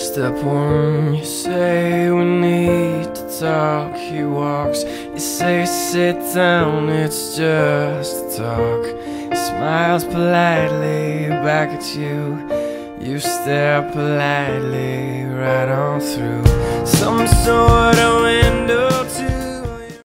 Step one, you say we need to talk. He walks, you say sit down, it's just talk. He smiles politely back at you. You stare politely right on through some sort of window.